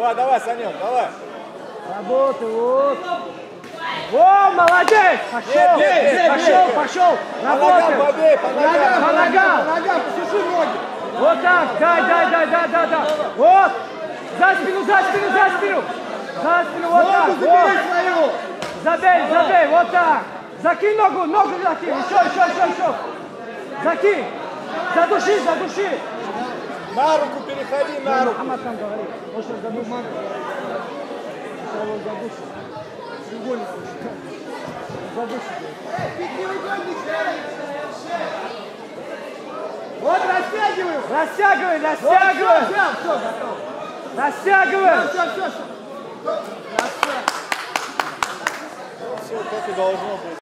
Давай, давай, Санек, давай. Работай, вот. О, молодец! Пошел, пошел. Работай. Побей, по ногам. По ногам. Посуши ноги. Вот так, да. Вот. За спину. За спину, вот так. Ногу забери свою. Забей, вот так. Закинь ногу закинь. Еще. Закинь. Задуши. На руку переходи, на руку. Мухаммад там говорит. Он сейчас задушит. Его задушит. Треугольник. Задушит. Вот растягиваем. Растягивай. Все, готов. Растягивай. Все. Все, как и должно быть.